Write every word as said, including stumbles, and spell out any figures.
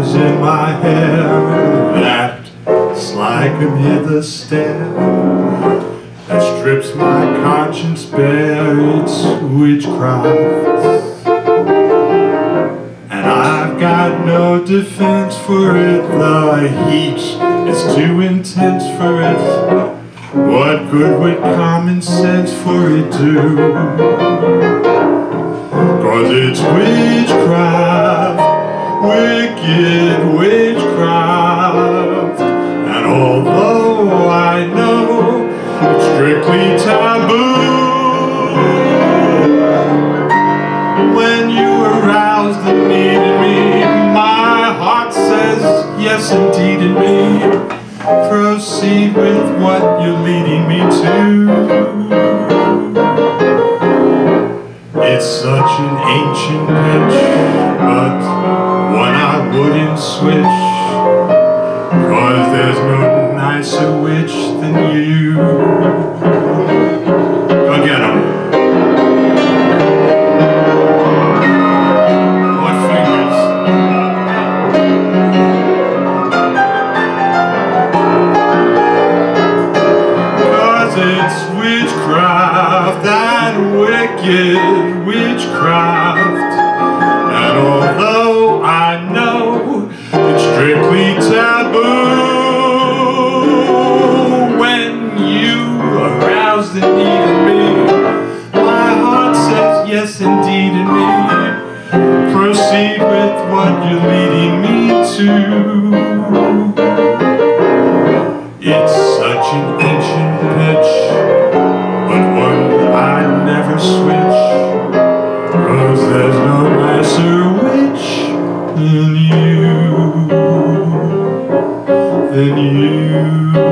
flowers in my hair, that's like a hither stare that strips my conscience bare. It's witchcraft, and I've got no defense for it. The heat is too intense for it. What good would common sense for it do? Cause it's witchcraft, wicked witchcraft. And although I know it's strictly taboo, when you arouse the need in me, my heart says yes indeed in me. Proceed with what you're leading me to. It's such an ancient pitch, but one I wouldn't switch, cause there's no nicer witch than you. Go get 'em. What fingers? Cause it's witchcraft, that wicked witchcraft. And although I know it's strictly taboo, when you arouse the need in me, my heart says yes indeed in me. Proceed with what you're leading me to. It's such an ancient pitch, but one I'd never switch, cause there's no nicer witch than you, than you.